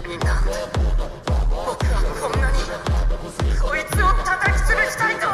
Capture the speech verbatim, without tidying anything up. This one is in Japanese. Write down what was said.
みんな僕はこんなにこいつを叩き潰したいと